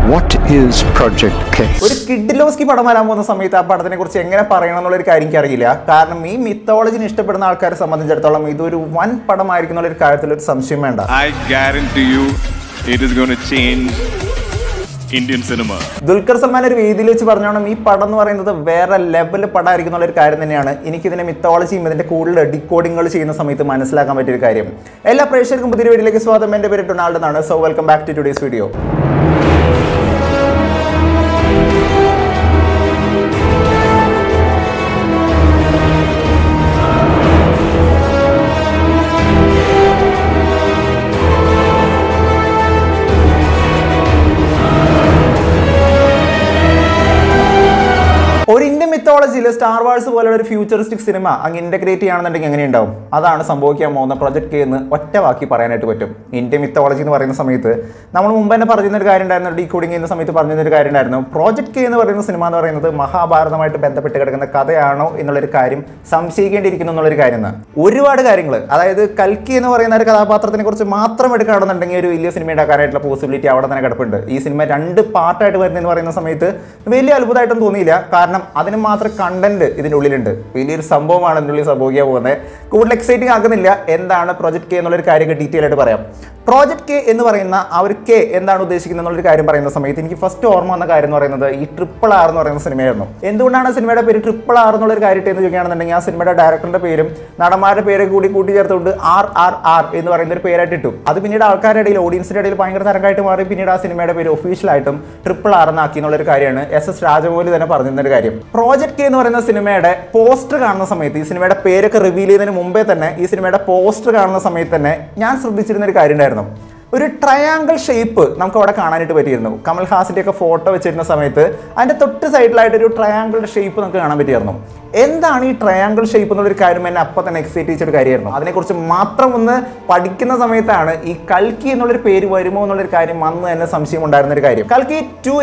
What is Project K? ഒരു കിഡ്ലോസ്കി പടം വരാൻ പോകുന്ന സമയത്ത് ആ പടത്തിനെ കുറിച്ച് എങ്ങനെ പറയണം എന്നുള്ളൊരു കാര്യം എനിക്കറിയില്ല. കാരണം ഈ മിത്തോളജിനെ ഇഷ്ടപ്പെടുന്ന ആൾക്കാരെ സംബന്ധിച്ചിടത്തോളം ഇതൊരു വൻ പടമായിരിക്കും എന്നുള്ളൊരു കാര്യത്തിൽ ഒരു സംശയം വേണ്ട. I guarantee you it is going to change Indian cinema. Dulquer Salman ഒരു വേദിയിൽ വെച്ച് പറഞ്ഞോണം ഈ പടം എന്ന് പറയുന്നത് വേറെ ലെവൽ പടമായിരിക്കും എന്നുള്ളൊരു കാര്യം തന്നെയാണ് എനിക്കിതിന്റെ മിത്തോളജിയും ഇതിന്റെ കൂടുതൽ ഡിക്കോഡിങ്ങുകൾ ചെയ്യുന്ന സമയത്ത് മനസ്സിലാക്കാൻ പറ്റിയൊരു കാര്യം. എല്ലാ പ്രേക്ഷകർക്കും പുതിയ വീഡിയോയിലേക്ക് സ്വാഗതം. എൻ്റെ പേര് ഡൊണാൾഡ് എന്നാണ്. So welcome back to today's video. ഒരു ഇന്ത്യൻ മിത്തോളജിയിൽ സ്റ്റാർ വാഴ്സ് പോലുള്ള ഒരു ഫ്യൂച്ചറിസ്റ്റിക് സിനിമ അങ്ങ് ഇന്റഗ്രേറ്റ് ചെയ്യുകയാണെന്നുണ്ടെങ്കിൽ എങ്ങനെയുണ്ടാവും? അതാണ് സംഭവിക്കാൻ പോകുന്ന പ്രൊജക്ട് കെ എന്ന് ഒറ്റ വാക്കി പറയാനായിട്ട് പറ്റും. ഇന്ത്യൻ മിത്തോളജി എന്ന് പറയുന്ന സമയത്ത് നമ്മൾ മുമ്പ് തന്നെ പറഞ്ഞൊരു കാര്യം ഉണ്ടായിരുന്നു, ഡീകോഡിംഗ് ചെയ്യുന്ന സമയത്ത് പറഞ്ഞൊരു കാര്യം ഉണ്ടായിരുന്നു. പ്രോജക്ട് കെ എന്ന് പറയുന്ന സിനിമ എന്ന് പറയുന്നത് മഹാഭാരതമായിട്ട് ബന്ധപ്പെട്ട് കിടക്കുന്ന കഥയാണോ എന്നുള്ളൊരു കാര്യം സംശയിക്കേണ്ടിയിരിക്കുന്നു എന്നുള്ളൊരു കാര്യം. ഒരുപാട് കാര്യങ്ങൾ, അതായത് കൽക്കി എന്ന് പറയുന്ന ഒരു കഥാപാത്രത്തിനെ കുറിച്ച് മാത്രം എടുക്കുകയാണെന്നുണ്ടെങ്കിൽ ഒരു വലിയ സിനിമ ഉണ്ടാക്കാനായിട്ടുള്ള പോസിബിലിറ്റി അവിടെ തന്നെ കിടപ്പുണ്ട്. ഈ സിനിമ 2 പാർട്ടായിട്ട് വരുന്നതെന്ന് പറയുന്ന സമയത്ത് വലിയ അത്ഭുതമായിട്ടും തോന്നിയില്ല. കാരണം അതിന് മാത്രം കണ്ടന്റ് ഇതിൻ്റെ ഉള്ളിലുണ്ട്. വലിയൊരു സംഭവമാണ് ഇതിനുള്ളിൽ സംഭവിക്കാൻ പോകുന്നത്. കൂടുതൽ എക്സൈറ്റിംഗ് ആക്കുന്നില്ല. എന്താണ് പ്രോജക്ട് കെ എന്നുള്ളൊരു കാര്യമൊക്കെ ഡീറ്റെയിൽ ആയിട്ട് പറയാം. പ്രോജക്ട് കെ എന്ന് പറയുന്ന ആ ഒരു കെ എന്താണ് ഉദ്ദേശിക്കുന്നത് എന്നുള്ളൊരു കാര്യം പറയുന്ന സമയത്ത് എനിക്ക് ഫസ്റ്റ് ഓർമ്മ വന്ന കാര്യം എന്ന് പറയുന്നത് ഈ RRR എന്ന് പറയുന്ന സിനിമയായിരുന്നു. എന്തുകൊണ്ടാണ് സിനിമയുടെ പേര് RRR എന്നുള്ളൊരു കാര്യത്തെ എന്ന് ചോദിക്കുകയാണെന്നുണ്ടെങ്കിൽ ആ സിനിമയുടെ ഡയറക്ടറിന്റെ പേരും നടന്മാരുടെ പേരെ കൂട്ടി ചേർത്തുകൊണ്ട് RRR എന്ന് പറയുന്ന ഒരു പേരായിട്ട് ഇട്ടു. അത് പിന്നീട് ആൾക്കാരുടെ ഇടയിൽ, ഓഡിയൻസിന്റെ ഇടയിൽ ഭയങ്കര തരംഗമായിട്ട് മാറി. പിന്നീട് ആ സിനിമയുടെ പേര് ഒഫീഷ്യലായിട്ടും RRR എന്നാക്കി എന്നുള്ളൊരു കാര്യമാണ് SS രാജമൗലി തന്നെ പറഞ്ഞിരുന്നൊരു കാര്യം. പ്രോജക്ട് കെ എന്ന് പറയുന്ന സിനിമയുടെ പോസ്റ്റർ കാണുന്ന സമയത്ത്, ഈ സിനിമയുടെ പേരൊക്കെ റിവീൽ ചെയ്തതിന് മുമ്പേ തന്നെ ഈ സിനിമയുടെ പോസ്റ്റർ കാണുന്ന സമയത്ത് തന്നെ ഞാൻ ശ്രദ്ധിച്ചിരുന്ന ഒരു കാര്യം ഉണ്ടായിരുന്നു. ഒരു ട്രയാങ്കിൾ ഷേപ്പ് നമുക്ക് അവിടെ കാണാനായിട്ട് പറ്റിയിരുന്നു. കമൽഹാസിന്റെ ഒക്കെ ഫോട്ടോ വെച്ചിരുന്ന സമയത്ത് അതിന്റെ തൊട്ട് സൈഡിലായിട്ട് ഒരു ട്രയാങ്കിളുടെ ഷേപ്പ് നമുക്ക് കാണാൻ പറ്റിയിരുന്നു. എന്താണ് ഈ ട്രയാങ്കിൾ ഷേപ്പ് എന്നുള്ളൊരു കാര്യം എന്നെ അപ്പം തന്നെ എക്സൈറ്റ് ചെയ്തൊരു കാര്യമായിരുന്നു. അതിനെക്കുറിച്ച് മാത്രം ഒന്ന് പഠിക്കുന്ന സമയത്താണ് ഈ കൽക്കി എന്നുള്ളൊരു പേര് വരുമോ എന്നുള്ളൊരു കാര്യം അന്ന് തന്നെ സംശയം ഉണ്ടായിരുന്ന ഒരു കാര്യം. കൽക്കി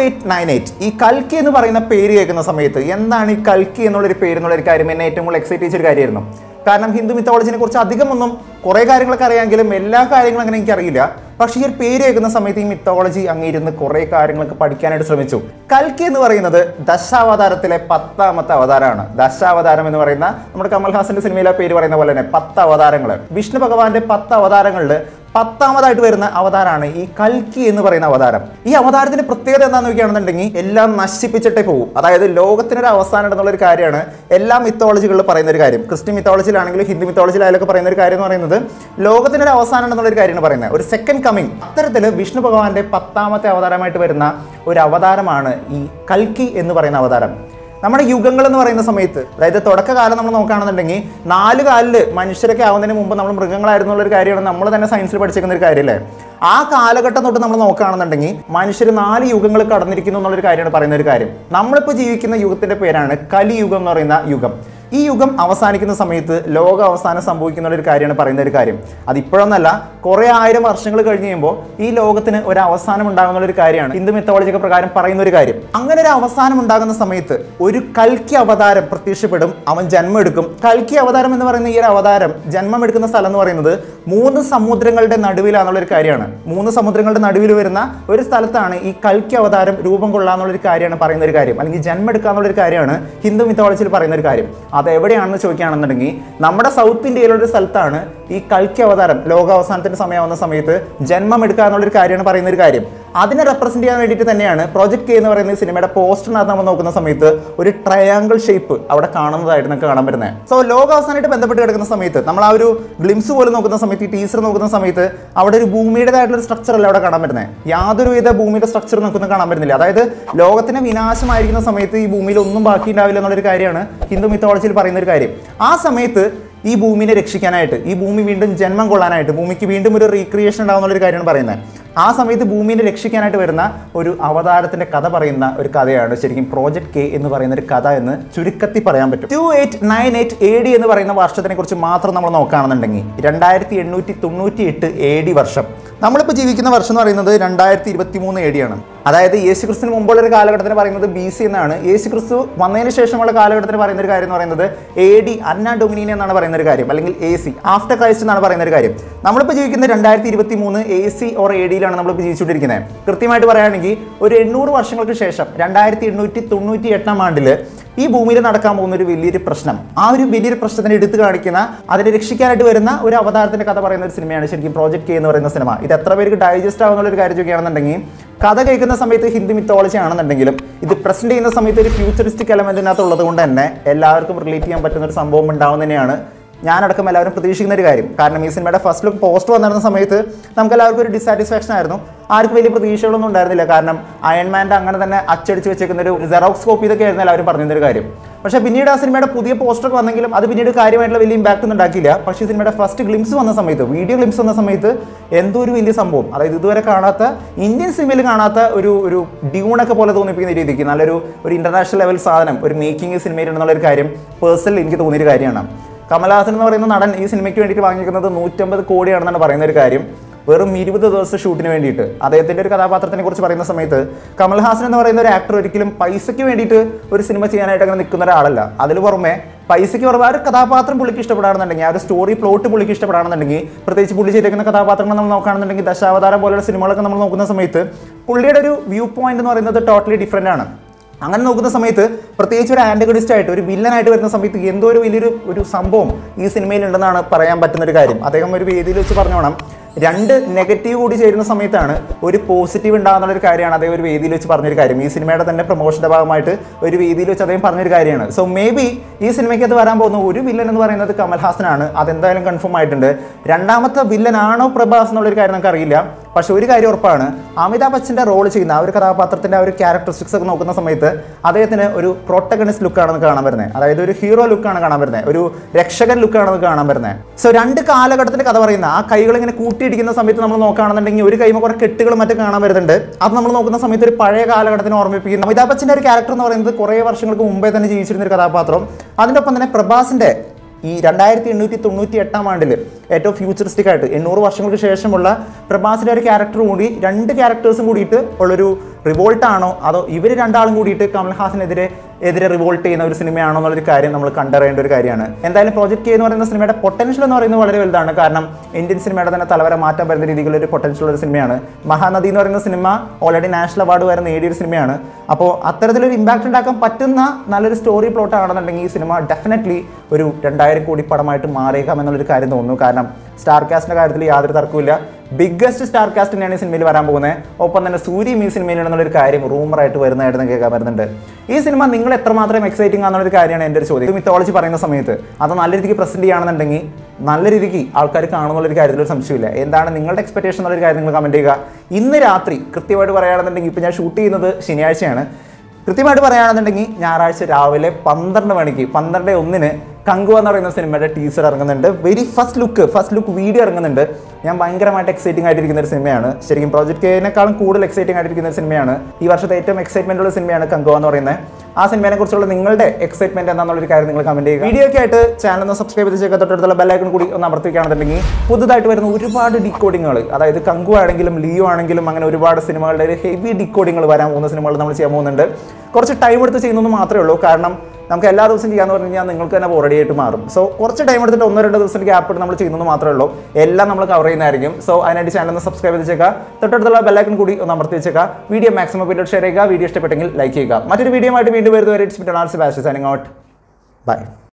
2898, ഈ കൽക്കി എന്ന് പറയുന്ന പേര് കേൾക്കുന്ന സമയത്ത് എന്താണ് ഈ കൽക്കി എന്നുള്ളൊരു പേര് എന്നുള്ളൊരു കാര്യം എന്നെ ഏറ്റവും കൂടുതൽ എക്സൈറ്റ് ചെയ്തൊരു കാര്യമായിരുന്നു. കാരണം ഹിന്ദു മിത്തോളജിനെ കുറിച്ച് അധികമൊന്നും കുറേ കാര്യങ്ങളൊക്കെ അറിയാമെങ്കിലും എല്ലാ കാര്യങ്ങളും അങ്ങനെ എനിക്കറിയില്ല. പക്ഷേ ഈ ഒരു പേര് കേൾക്കുന്ന സമയത്ത് ഈ മിത്തോളജി അങ്ങിരുന്ന് കുറേ കാര്യങ്ങളൊക്കെ പഠിക്കാനായിട്ട് ശ്രമിച്ചു. കൽക്കി എന്ന് പറയുന്നത് ദശാവതാരത്തിലെ 10ാമത്തെ അവതാരമാണ്. ദശാവതാരം എന്ന് പറയുന്ന നമ്മുടെ കമൽഹാസന്റെ സിനിമയിലെ പേര് പറയുന്ന പോലെ തന്നെ 10 അവതാരങ്ങൾ, വിഷ്ണു ഭഗവാന്റെ 10 അവതാരങ്ങളിൽ 10ാമതായിട്ട് വരുന്ന അവതാരമാണ് ഈ കൽക്കി എന്ന് പറയുന്ന അവതാരം. ഈ അവതാരത്തിന്റെ പ്രത്യേകത എന്താണെന്ന് നോക്കുകയാണെന്നുണ്ടെങ്കിൽ എല്ലാം നശിപ്പിച്ചിട്ടേ പോകും. അതായത് ലോകത്തിനൊരു അവസാനം എന്നുള്ളൊരു കാര്യമാണ് എല്ലാ മിത്തോളജികളിലും പറയുന്ന ഒരു കാര്യം. ക്രിസ്ത്യൻ മിത്തോളജിയിലാണെങ്കിലും ഹിന്ദു മിത്തോളജിയിലായാലൊക്കെ പറയുന്ന ഒരു കാര്യം എന്ന് പറയുന്നത് ലോകത്തിനൊരു അവസാനം എന്നുള്ളൊരു കാര്യമാണ് പറയുന്നത്, ഒരു സെക്കൻഡ് കമ്മിങ്. അത്തരത്തിൽ വിഷ്ണു ഭഗവാന്റെ 10ാമത്തെ അവതാരമായിട്ട് വരുന്ന ഒരു അവതാരമാണ് ഈ കൽക്കി എന്ന് പറയുന്ന അവതാരം. നമ്മുടെ യുഗങ്ങൾ എന്ന് പറയുന്ന സമയത്ത്, അതായത് തുടക്കകാലം നമ്മൾ നോക്കുകയാണെന്നുണ്ടെങ്കിൽ 4 കാലിൽ മനുഷ്യരൊക്കെ ആവുന്നതിന് മുമ്പ് നമ്മൾ മൃഗങ്ങളായിരുന്നു ഉള്ളൊരു കാര്യമാണ് നമ്മൾ തന്നെ സയൻസിൽ പഠിച്ചിരിക്കുന്ന ഒരു കാര്യമല്ലേ. ആ കാലഘട്ടം തൊട്ട് നമ്മൾ നോക്കുകയാണെന്നുണ്ടെങ്കിൽ മനുഷ്യർ 4 യുഗങ്ങൾ കടന്നിരിക്കുന്നു എന്നുള്ളൊരു കാര്യമാണ് പറയുന്ന ഒരു കാര്യം. നമ്മളിപ്പോൾ ജീവിക്കുന്ന യുഗത്തിന്റെ പേരാണ് കലിയുഗം എന്ന് പറയുന്ന യുഗം. ഈ യുഗം അവസാനിക്കുന്ന സമയത്ത് ലോക അവസാനം സംഭവിക്കുന്ന ഒരു കാര്യമാണ് പറയുന്ന ഒരു കാര്യം. അതിപ്പോഴൊന്നല്ല, കുറേ 1000 വർഷങ്ങൾ കഴിഞ്ഞ് കഴിയുമ്പോൾ ഈ ലോകത്തിന് ഒരു അവസാനം ഉണ്ടാകുന്ന ഒരു കാര്യമാണ് ഹിന്ദു മിത്തോളജിക്ക് പ്രകാരം പറയുന്ന ഒരു കാര്യം. അങ്ങനെ ഒരു അവസാനം ഉണ്ടാകുന്ന സമയത്ത് ഒരു കൽക്കി അവതാരം പ്രത്യക്ഷപ്പെടും, അവൻ ജന്മം എടുക്കും. കൽക്കി അവതാരം എന്ന് പറയുന്ന ഈ ഒരു അവതാരം ജന്മം എടുക്കുന്ന സ്ഥലം എന്ന് പറയുന്നത് 3 സമുദ്രങ്ങളുടെ നടുവിലാണെന്നുള്ളൊരു കാര്യമാണ്. 3 സമുദ്രങ്ങളുടെ നടുവിൽ വരുന്ന ഒരു സ്ഥലത്താണ് ഈ കൽക്കി അവതാരം രൂപം കൊള്ളാന്നുള്ളൊരു കാര്യമാണ് പറയുന്ന ഒരു കാര്യം, അല്ലെങ്കിൽ ജന്മം എടുക്കാന്നുള്ളൊരു കാര്യമാണ് ഹിന്ദു മിത്തോളജിയിൽ പറയുന്ന ഒരു കാര്യം. അത് എവിടെയാണെന്ന് ചോദിക്കുകയാണെന്നുണ്ടെങ്കിൽ നമ്മുടെ സൗത്ത് ഇന്ത്യയിലൊരു സ്ഥലത്താണ് ഈ കൽക്കി അവതാരം ലോക അവസാനത്തിന്റെ സമയമാവുന്ന സമയത്ത് ജന്മം എടുക്കുക എന്നുള്ളൊരു കാര്യമാണ് പറയുന്ന ഒരു കാര്യം. അതിനെ റെപ്രസെന്റ് ചെയ്യാൻ വേണ്ടിയിട്ട് തന്നെയാണ് പ്രോജക്ട് കെ എന്ന് പറയുന്ന സിനിമയുടെ പോസ്റ്ററിനകത്ത് നമ്മൾ നോക്കുന്ന സമയത്ത് ഒരു ട്രയാങ്കിൾ ഷേപ്പ് അവിടെ കാണുന്നതായിട്ട് നമുക്ക് കാണാൻ പറ്റുന്നത്. സോ ലോക അവസാനമായിട്ട് ബന്ധപ്പെട്ട് കിടക്കുന്ന സമയത്ത് നമ്മൾ ആ ഒരു ഗ്ലിംസ് പോലും നോക്കുന്ന സമയത്ത്, ഈ ടീസർ നോക്കുന്ന സമയത്ത് അവിടെ ഒരു ഭൂമിയുടേതായിട്ടുള്ള ഒരു സ്ട്രക്ചർ അല്ല അവിടെ കാണാൻ പറ്റുന്നത്. യാതൊരുവിധ ഭൂമിയുടെ സ്ട്രക്ചർ നമുക്കൊന്നും കാണാൻ പറ്റുന്നില്ല. അതായത് ലോകത്തിന് വിനാശമായിരിക്കുന്ന സമയത്ത് ഈ ഭൂമിയിൽ ഒന്നും ബാക്കി ഉണ്ടാവില്ല എന്നുള്ളൊരു കാര്യമാണ് ഹിന്ദു മിത്തോളജിയിൽ പറയുന്ന ഒരു കാര്യം. ആ സമയത്ത് ഈ ഭൂമിനെ രക്ഷിക്കാനായിട്ട്, ഈ ഭൂമി വീണ്ടും ജന്മം കൊള്ളാനായിട്ട്, ഭൂമിക്ക് വീണ്ടും ഒരു റീക്രിയേഷൻ ഉണ്ടാവുന്നുള്ളൊരു കാര്യമാണ് പറയുന്നത്. ആ സമയത്ത് ഭൂമിനെ രക്ഷിക്കാനായിട്ട് വരുന്ന ഒരു അവതാരത്തിന്റെ കഥ പറയുന്ന ഒരു കഥയാണ് ശരിക്കും പ്രോജക്ട് കെ എന്ന് പറയുന്ന ഒരു കഥ എന്ന് ചുരുക്കത്തിൽ പറയാൻ പറ്റും. 2898 AD എന്ന് പറയുന്ന വർഷത്തിനെ കുറിച്ച് മാത്രം നമ്മൾ നോക്കുകയാണെന്നുണ്ടെങ്കിൽ 2898 AD വർഷം നമ്മളിപ്പോൾ ജീവിക്കുന്ന വർഷം എന്ന് പറയുന്നത് 2023 AD ആണ്. അതായത് യേശു ക്രിസ്തുവിന് മുമ്പുള്ള ഒരു കാലഘട്ടത്തിന് പറയുന്നത് BC എന്നാണ്. യേശു ക്രിസ്തു വന്നതിന് ശേഷമുള്ള കാലഘട്ടത്തിന് പറയുന്ന ഒരു കാര്യം എന്ന് പറയുന്നത് AD അന്ന ഡൊമിനീനി എന്നാണ് പറയുന്ന ഒരു കാര്യം, അല്ലെങ്കിൽ AC ആഫ്റ്റർ ക്രൈസ്റ്റ് എന്നാണ് പറയുന്ന ഒരു കാര്യം. നമ്മളിപ്പോൾ ജീവിക്കുന്ന 2023 AC ഓർ ADയിലാണ് നമ്മളിപ്പോൾ ജീവിച്ചുകൊണ്ടിരിക്കുന്നത്. കൃത്യമായിട്ട് പറയുകയാണെങ്കിൽ ഒരു 800 വർഷങ്ങൾക്ക് ശേഷം 2898 ആണ്ടിൽ ഈ ഭൂമിയിൽ നടക്കാൻ പോകുന്ന ഒരു വലിയൊരു പ്രശ്നം, ആ ഒരു വലിയൊരു പ്രശ്നത്തിനെ എടുത്തു കാണിക്കുന്ന, അതിനെ രക്ഷിക്കാനായിട്ട് വരുന്ന ഒരു അവതാരത്തിന്റെ കഥ പറയുന്ന ഒരു സിനിമയാണ് ശരിക്കും പ്രോജക്റ്റ് കെ എന്ന് പറയുന്ന സിനിമ. ഇത് എത്ര പേർക്ക് ഡൈജസ്റ്റ് ആവുന്ന ഒരു കാര്യം ചോദിക്കുകയാണെന്നുണ്ടെങ്കിൽ, കഥ കേൾക്കുന്ന സമയത്ത് ഹിന്ദു മിത്തോളജി ആണെന്നുണ്ടെങ്കിലും ഇത് പ്രസന്റ് ചെയ്യുന്ന സമയത്ത് ഒരു ഫ്യൂച്ചറിസ്റ്റിക് എലമെന്റിനകത്ത് ഉള്ളത് കൊണ്ട് തന്നെ എല്ലാവർക്കും റിലേറ്റ് ചെയ്യാൻ പറ്റുന്ന ഒരു സംഭവം ഉണ്ടാവും തന്നെയാണ് ഞാനടക്കം എല്ലാവരും പ്രതീക്ഷിക്കുന്ന ഒരു കാര്യം. കാരണം ഈ സിനിമയുടെ ഫസ്റ്റ് ലുക്ക് പോസ്റ്റർ വന്നിരുന്ന സമയത്ത് നമുക്ക് എല്ലാവർക്കും ഒരു ഡിസാറ്റിസ്ഫാക്ഷൻ ആയിരുന്നു. ആർക്കും വലിയ പ്രതീക്ഷകളൊന്നും ഉണ്ടായിരുന്നില്ല. കാരണം അയൺമാൻ്റെ അങ്ങനെ തന്നെ അച്ചടിച്ച് വെച്ചേക്കുന്ന ഒരു സെറോക്സ് കോപ്പി ഇതൊക്കെ ആയിരുന്നു എല്ലാവരും പറഞ്ഞൊരു കാര്യം. പക്ഷേ പിന്നീട് ആ സിനിമയുടെ പുതിയ പോസ്റ്റർ വന്നെങ്കിലും അത് പിന്നീട് കാര്യമായിട്ടുള്ള വലിയ ഇമ്പാക്റ്റ് ഒന്നും ഉണ്ടാക്കിയില്ല. പക്ഷേ സിനിമയുടെ ഫസ്റ്റ് ഗ്ലിംസ് വന്ന സമയത്ത്, വീഡിയോ ഗ്ലിംസ് വന്ന സമയത്ത് എന്തോ ഒരു വലിയ സംഭവം, അതായത് ഇതുവരെ കാണാത്ത, ഇന്ത്യൻ സിനിമയിൽ കാണാത്ത ഒരു ഡ്യൂണൊക്കെ പോലെ തോന്നിപ്പിക്കുന്ന രീതിക്ക് നല്ലൊരു ഇന്റർനാഷണൽ ലെവൽ സാധനം ഒരു മേക്കിംഗ് സിനിമയിലുണ്ടെന്നുള്ളൊരു കാര്യം പേഴ്സണലി എനിക്ക് തോന്നിയൊരു കാര്യമാണ്. കമൽഹാസൻ എന്ന് പറയുന്ന നടൻ ഈ സിനിമയ്ക്ക് വേണ്ടിയിട്ട് വാങ്ങിക്കുന്നത് 150 കോടിയാണെന്നാണ് പറയുന്ന ഒരു കാര്യം. വെറും 20 ദിവസം ഷൂട്ടിന് വേണ്ടിയിട്ട്. അദ്ദേഹത്തിൻ്റെ ഒരു കഥാപാത്രത്തിനെ കുറിച്ച് പറയുന്ന സമയത്ത് കമൽഹാസൻ എന്ന് പറയുന്ന ഒരു ആക്ടർ ഒരിക്കലും പൈസയ്ക്ക് വേണ്ടിയിട്ട് ഒരു സിനിമ ചെയ്യാനായിട്ട് അങ്ങനെ നിൽക്കുന്ന ഒരാളല്ല. അതിന് പുറമെ പൈസയ്ക്ക് പുറമെ ആ ഒരു കഥാപാത്രം പുള്ളിക്ക് ഇഷ്ടപ്പെടാണെന്നുണ്ടെങ്കിൽ, ആ ഒരു സ്റ്റോറി പ്ലോട്ട് പുള്ളിക്ക് ഇഷ്ടപ്പെടാണെന്നുണ്ടെങ്കിൽ, പ്രത്യേകിച്ച് പുള്ളി ചെയ്തേക്കുന്ന കഥാപാത്രങ്ങൾ നമ്മൾ നോക്കുകയാണെന്നുണ്ടെങ്കിൽ ദശാവതാരം പോലുള്ള സിനിമകളൊക്കെ നമ്മൾ നോക്കുന്ന സമയത്ത് പുള്ളിയുടെ ഒരു വ്യൂ പോയിന്റ് എന്ന് പറയുന്നത് ടോട്ടലി ഡിഫറെൻ്റ് ആണ്. അങ്ങനെ നോക്കുന്ന സമയത്ത് പ്രത്യേകിച്ച് ഒരു ആൻറ്റഗണിസ്റ്റ് ആയിട്ട്, ഒരു വില്ലനായിട്ട് വരുന്ന സമയത്ത് എന്തോ ഒരു വലിയൊരു സംഭവം ഈ സിനിമയിൽ ഉണ്ടെന്നാണ് പറയാൻ പറ്റുന്നൊരു കാര്യം. അദ്ദേഹം ഒരു വേദിയിൽ വെച്ച് പറഞ്ഞോണം, 2 നെഗറ്റീവ് കൂടി ചേരുന്ന സമയത്താണ് ഒരു പോസിറ്റീവ് ഉണ്ടാകുന്നൊരു കാര്യമാണ് അദ്ദേഹം ഒരു വേദിയിൽ വെച്ച് പറഞ്ഞൊരു കാര്യം. ഈ സിനിമയുടെ തന്നെ പ്രൊമോഷൻ്റെ ഭാഗമായിട്ട് ഒരു വേദിയിൽ വെച്ച് അദ്ദേഹം പറഞ്ഞൊരു കാര്യമാണ്. സോ മേ ബി ഈ സിനിമയ്ക്ക് അത് വരാൻ പോകുന്ന ഒരു വില്ലൻ എന്ന് പറയുന്നത് കമൽഹാസനാണ്. അതെന്തായാലും കൺഫേം ആയിട്ടുണ്ട്. രണ്ടാമത്തെ വില്ലനാണോ പ്രഭാസ് എന്നുള്ളൊരു കാര്യം നമുക്ക് അറിയില്ല. പക്ഷെ ഒരു കാര്യം ഉറപ്പാണ്, അമിതാഭ് ബച്ചൻ്റെ റോൾ ചെയ്യുന്ന ആ ഒരു കഥാപാത്രത്തിൻ്റെ ആ ഒരു ക്യാരക്ടറിസ്റ്റിക്സ് ഒക്കെ നോക്കുന്ന സമയത്ത് അദ്ദേഹത്തിന് ഒരു പ്രോട്ടഗണിസ്റ്റ് ലുക്കാണെന്ന് കാണാൻ വരുന്നത്. അതായത് ഒരു ഹീറോ ലുക്കാണ് കാണാൻ വരുന്നത്, ഒരു രക്ഷകൻ ലുക്കാണെന്ന് കാണാൻ വരുന്നത്. സോ 2 കാലഘട്ടത്തിൻ്റെ കഥ പറയുന്ന ആ കൈകൾ ഇങ്ങനെ കൂട്ടിയിടിക്കുന്ന സമയത്ത് നമ്മൾ നോക്കുകയാണെന്നുണ്ടെങ്കിൽ ഒരു കൈമ കുറേ കെട്ടുകൾ മറ്റും കാണാൻ വരുന്നുണ്ട്. അത് നമ്മൾ നോക്കുന്ന സമയത്ത് ഒരു പഴയ കാലഘട്ടത്തിന് ഓർമ്മിപ്പിക്കുന്നു. അമിതാഭ് ബച്ചൻ്റെ ഒരു ക്യാരക്ടർ എന്ന് പറയുന്നത് കുറേ വർഷങ്ങൾക്ക് മുമ്പേ തന്നെ ജീവിച്ചിരുന്ന ഒരു കഥാപാത്രം. അതിൻ്റെ ഒപ്പം തന്നെ പ്രഭാസിൻ്റെ ഈ 2898 ആണ്ടിൽ ഏറ്റവും ഫ്യൂച്ചറിസ്റ്റിക് ആയിട്ട് 800 വർഷങ്ങൾക്ക് ശേഷമുള്ള പ്രഭാസിൻ്റെ ഒരു ക്യാരക്ടർ കൂടി, 2 ക്യാരക്ടേഴ്സും കൂടിയിട്ട് ഉള്ളൊരു റിവോൾട്ടാണോ അതോ ഇവർ രണ്ടാളും കൂടിയിട്ട് കമൽഹാസനെതിരെ റിവോൾട്ട് ചെയ്യുന്ന ഒരു സിനിമയാണോ എന്നുള്ളൊരു കാര്യം നമ്മൾ കണ്ടറിയേണ്ട ഒരു കാര്യമാണ്. എന്തായാലും പ്രോജക്റ്റ് കെ എന്ന് പറയുന്ന സിനിമയുടെ പൊട്ടൻഷ്യൽ എന്ന് പറയുന്നത് വളരെ വലുതാണ്. കാരണം ഇന്ത്യൻ സിനിമയുടെ തന്നെ തലവരെ മാറ്റാൻ വരുന്ന രീതിയിലുള്ള ഒരു പൊട്ടൻഷ്യൽ ഒരു സിനിമയാണ്. മഹാനദി എന്ന് പറയുന്ന സിനിമ ഓൾറെഡി നാഷണൽ അവാർഡ് വരെ നേടിയൊരു സിനിമയാണ്. അപ്പോൾ അത്തരത്തിലൊരു ഇമ്പാക്റ്റ് ഉണ്ടാക്കാൻ പറ്റുന്ന നല്ലൊരു സ്റ്റോറി പ്ലോട്ട് ആണെന്നുണ്ടെങ്കിൽ ഈ സിനിമ ഡെഫിനറ്റ്ലി ഒരു 2000 കോടി പടമായിട്ട് മാറിയേക്കാം എന്നുള്ളൊരു കാര്യം തോന്നുന്നു. കാരണം സ്റ്റാർ കാസ്റ്റിൻ്റെ കാര്യത്തിൽ യാതൊരു തർക്കമില്ല. ബിഗ്ഗസ്റ്റ് സ്റ്റാർ കാസ്റ്റ് തന്നെയാണ് ഈ സിനിമയിൽ വരാൻ പോകുന്നത്. ഒപ്പം തന്നെ സൂര്യയും ഈ സിനിമയിലുണ്ടെന്നുള്ളൊരു കാര്യം റൂമറായിട്ട് വരുന്നതായിട്ട് കേൾക്കാൻ വരുന്നുണ്ട്. ഈ സിനിമ നിങ്ങൾ എത്രമാത്രം എക്സൈറ്റിംഗ് ആണെന്നുള്ളൊരു കാര്യമാണ് എൻ്റെ ഒരു ചോദ്യം. മിത്തോളജി പറയുന്ന സമയത്ത് അത് നല്ല രീതിക്ക് പ്രസൻറ്റ് ചെയ്യുകയാണെന്നുണ്ടെങ്കിൽ നല്ല രീതിക്ക് ആൾക്കാർ കാണുന്നുള്ളൊരു കാര്യത്തിൽ ഒരു സംശയമില്ല. എന്താണ് നിങ്ങളുടെ എക്സ്പെക്ടേഷൻ എന്നുള്ളൊരു കാര്യം നിങ്ങൾ കമൻറ്റ് ചെയ്യുക. ഇന്ന് രാത്രി കൃത്യമായിട്ട് പറയുകയാണെന്നുണ്ടെങ്കിൽ, ഇപ്പോൾ ഞാൻ ഷൂട്ട് ചെയ്യുന്നത് ശനിയാഴ്ചയാണ്, കൃത്യമായിട്ട് പറയുകയാണെന്നുണ്ടെങ്കിൽ ഞായറാഴ്ച രാവിലെ 12 മണിക്ക് 12:01 കങ്കു എന്ന് പറയുന്ന സിനിമയുടെ ടീസർ ഇറങ്ങുന്നുണ്ട്. വെരി ഫസ്റ്റ് ലുക്ക് വീഡിയോ ഇറങ്ങുന്നുണ്ട്. ഞാൻ ഭയങ്കരമായിട്ട് എക്സൈറ്റിംഗ് ആയിട്ടിരിക്കുന്ന ഒരു സിനിമയാണ്. ശരിക്കും പ്രോജക്റ്റ് കെനേക്കാളും കൂടുതൽ എക്സൈറ്റിംഗ് ആയിട്ടിരിക്കുന്ന ഒരു സിനിമയാണ്. ഈ വർഷത്തെ ഏറ്റവും എക്സൈറ്റ്മെന്റ് ഉള്ള സിനിമയാണ് കങ്കു എന്ന് പറയുന്നത്. ആ സിനിമയെ കുറിച്ചുള്ള നിങ്ങളുടെ എക്സൈറ്റ്മെന്റ് എന്താണെന്നുള്ളൊരു കാര്യം നിങ്ങൾ കമന്റ് ചെയ്യുക. വീഡിയോ ഒക്കെ ആയിട്ട് ചാനൽ ഒന്ന് സബ്സ്ക്രൈബ് ചെയ്ത് തൊട്ടടുത്തുള്ള ബെല്ലൈക്കൺ കൂടി ഒന്ന് അമർത്തിക്കുകയാണെന്നുണ്ടെങ്കിൽ പുതുതായിട്ട് വരുന്ന ഒരുപാട് ഡിക്കോഡിങ്ങുകൾ, അതായത് കങ്കു ആണെങ്കിലും ലിയോ ആണെങ്കിലും അങ്ങനെ ഒരുപാട് സിനിമകളുടെ ഒരു ഹെവി ഡിക്കോഡിങ്ങൾ വരാൻ പോകുന്ന സിനിമകൾ നമ്മൾ ചെയ്യാൻ പോകുന്നുണ്ട്. കുറച്ച് ടൈം എടുത്ത് ചെയ്യുന്നതെന്ന് മാത്രമേ ഉള്ളൂ. കാരണം നമുക്ക് എല്ലാ ദിവസവും ചെയ്യാന്ന് പറഞ്ഞു കഴിഞ്ഞാൽ നിങ്ങൾക്ക് തന്നെ ബോറഡി ആയിട്ട് മാറും. സോ കുറച്ച് ടൈം എടുത്തിട്ട് 1-2 ദിവസം ഗ്യാപ്പ് ഇട്ട് നമ്മൾ ചെയ്യുന്നത് മാത്രമേ ഉള്ളൂ. എല്ലാം നമ്മൾ കവർ ചെയ്യുന്നതായിരിക്കും. സോ അതിനായിട്ട് ചാനൽ ഒന്ന് സബ്സ്ക്രൈബ് ചെയ്തേക്കുക. തൊട്ടടുത്തുള്ള ബെല്ലൈക്കൺ കൂടി ഒന്ന് അമർത്തി വെച്ചേക്കുക. വീഡിയോ മാക്സിമം വീഡിയോ ഷെയർ ചെയ്യുക. വീഡിയോ ഇഷ്ടപ്പെട്ടെങ്കിൽ ലൈക്ക് ചെയ്യുക. മറ്റൊരു വീഡിയോ ആയിട്ട് വീണ്ടും വരുന്നവരെ it's me Donald Sebastian signing out. By.